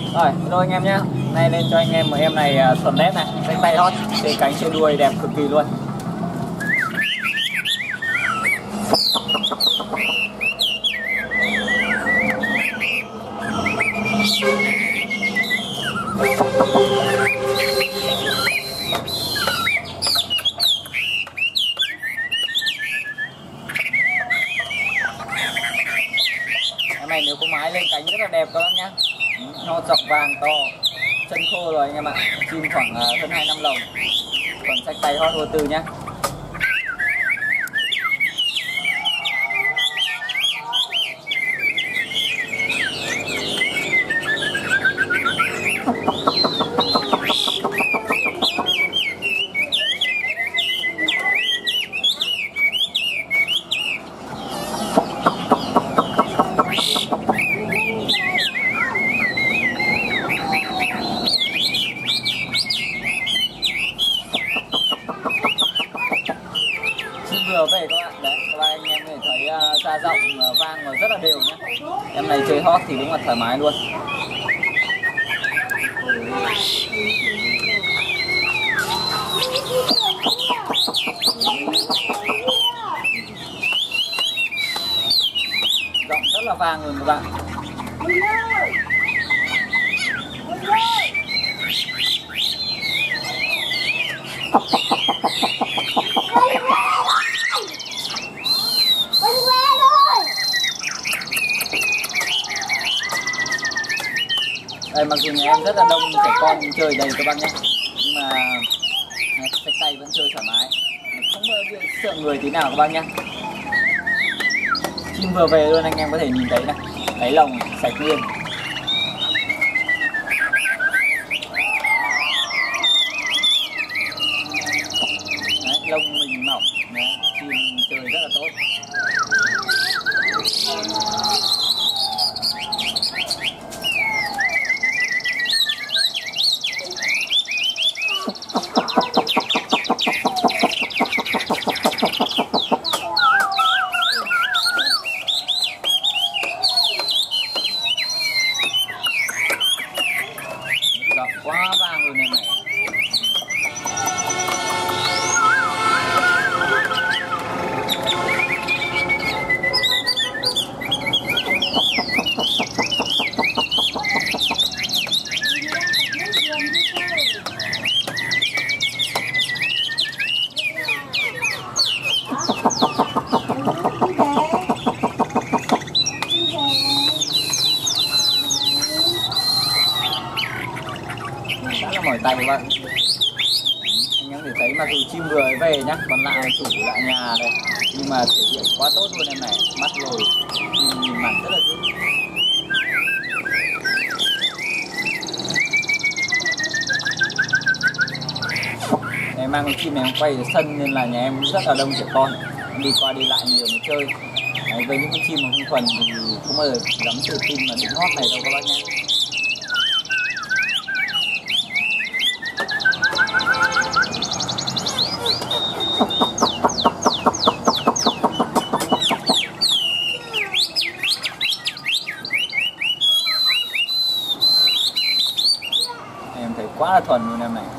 Rồi anh em nhé. Nay lên cho anh em một em này thuần nét này, xanh tay hot, trên cánh trên đuôi đẹp cực kỳ luôn. Em này nếu có mái lên cánh rất là đẹp các bác nhá. Nó dọc vàng to, chân khô rồi anh em ạ. Chim khoảng hơn 2 năm lồng. Còn xanh tay hot vô tư nhá. Vừa về các bạn, đấy các bạn anh em có thể thấy da rộng vang và rất là đều nhé. Em này chơi hot thì đúng là thoải mái luôn. Rộng rất là vang luôn các bạn. Đây mặc dù nhà em rất là đông trẻ con chơi đây các bác nhé, nhưng mà xách tay vẫn chơi thoải mái, không sợ người tí nào các bác nhé. Chim vừa về luôn anh em có thể nhìn thấy này, đáy lồng sạch nguyên. Đấy, lông mình mỏng, đấy, chim chơi rất là tốt. Quá vang luôn này. Đã là mỏi tay các bạn. Anh em có thể thấy mặc dù chim vừa về nhá, còn lại chủ lại nhà đây, nhưng mà thể hiện quá tốt luôn em này, mắt lồi, nhìn mặt rất là dữ. Em mang con chim này quay ở sân nên là nhà em rất là đông trẻ con, đi qua đi lại nhiều người chơi. Đấy, với những con chim mà không thuần thì không bao giờ dám tự tin mà định hót này đâu các bác nhé. Em thấy quá là thuần luôn em này.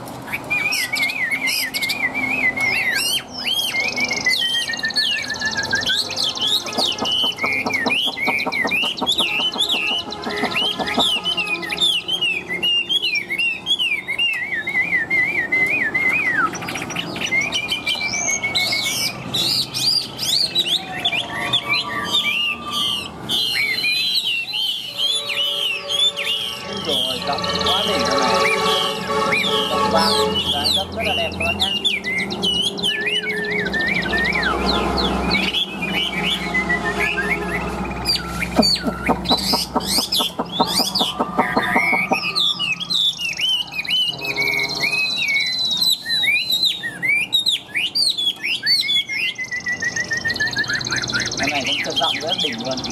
Rồi rộng quá đỉnh rồi này, rộng vang, dáng dấp rất là đẹp các bạn nhé. Cái này cũng chất rộng rất đỉnh luôn.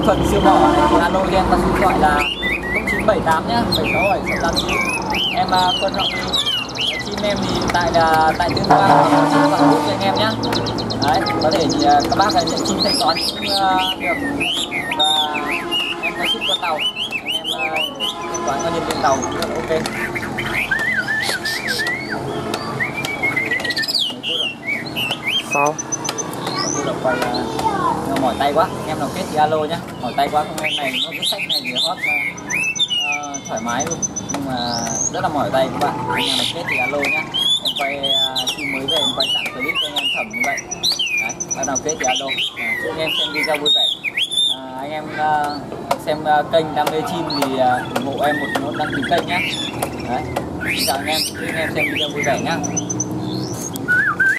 phần siêu mỏ này thì alo cho em qua số điện thoại là 0978 nhá, 767689. Em Quân Hậu đi. Chim em thì hiện tại là tại Tuyên Quang thì chim khoảng 4 cho anh em nhá. Đấy, có thể thì các bác là nhận chim thanh toán cũng được, và em có ship qua tàu, anh em thanh toán qua nhân viên tàu cũng rất ok. Sao? Tôi được quay mỏi tay quá, em nào kết thì alo nhá. Mỏi tay quá không, em này nó cái sách này thì hot thoải mái luôn, nhưng mà rất là mỏi tay các bạn. Anh em nào kết thì alo nhá. Em quay phim mới về, em quay tặng clip cho anh em thẩm như vậy. Đấy, bắt đầu kết thì alo. Chúc anh em xem video vui vẻ. Anh em xem kênh Đam Mê Chim thì ủng hộ em một nút đăng ký kênh nhé. Đấy, xin chào anh em, chúc anh em xem video vui vẻ nhá.